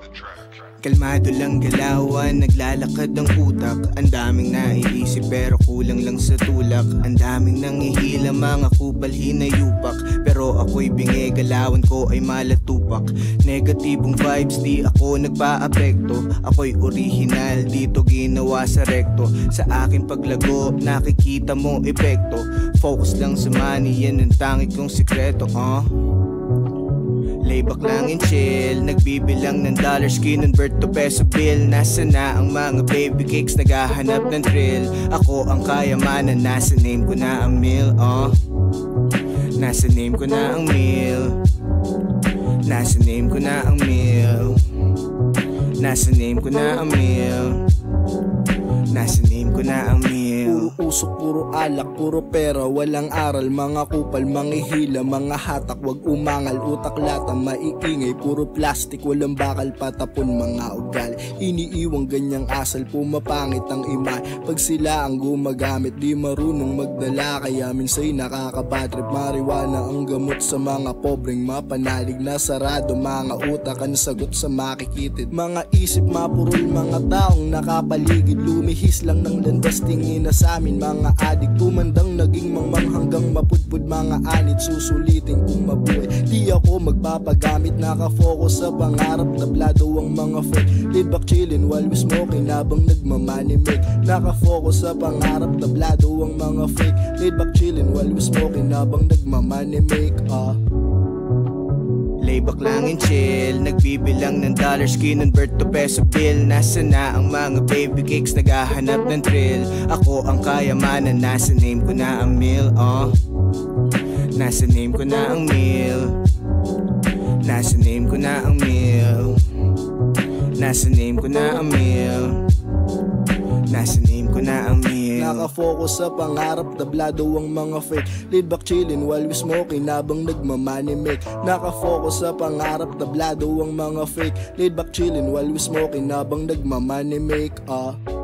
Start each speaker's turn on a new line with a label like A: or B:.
A: Kalmado lang galawan, naglalakad ang utak. Ang daming naiisip pero kulang lang sa tulak. Ang daming nangihila, mga kupal hinayupak. Pero ako'y bingi, galawan ko ay malatupak. Negatibong vibes, di ako nagpa-apekto. Ako'y original, dito ginawa sa rekto. Sa aking paglago, nakikita mo epekto. Focus lang sa money, yan ang tangi kong sikreto, Layback lang and chill, nagbibilang ng dollars, kinonvert to peso bill. Nasa na ang mga baby cakes, naghahanap ng thrill. Ako ang kayamanan, nasa name ko na ang meal, Nasa name ko na ang meal. Nasa name ko na ang meal. Nasa name ko na ang meal. Nasa name ko na ang meal.
B: Puro usok, puro alak, puro pera, walang aral. Mga kupal, manghihila, mga hatak, wag umangal. Utak lata, maiingay, puro plastic, walang bakal, patapon mga ugali. Iniiwang ganyang asal, pumapangit ang ima. Pag sila ang gumagamit, di marunong magdala. Kaya minsa'y nakakabatrip, mariwana ang gamot sa mga pobreng mapanalig na sarado. Mga utak ang sagot sa makikitid. Mga isip mapurol, mga taong nakapaligid. Lumihis lang ng landas, tingin na sa amin. Mga adik, tumandang naging mangmang hanggang mapudpud. Mga anit, susulitin kung mabuhay. Di ako magpapagamit, nakafocus sa pangarap. Tablado ang mga fake, laid back chillin' while we smoking habang nagmamanimik. Nakafocus sa pangarap, tablado ang mga fake, laid back chillin' while we smoking habang nagmamanimik.
A: Layback lang and chill, nagbibilang ng dollars, kinonvert to peso bill. Nasa na ang mga baby cakes, naghahanap ng thrill. Ako ang kayamanan, nasa name ko na ang meal, Nasa name ko na ang meal. Nasa name ko na ang meal. Nasa name ko na ang meal. Nasa name ko na ang meal.
B: Nakafocus sa pangarap, tablado ang mga fake, laid back chillin' while we smoking habang nagmamanimik. Nakafocus sa pangarap, tablado ang mga fake, laid back chillin' while we smoking habang nagmamanimik.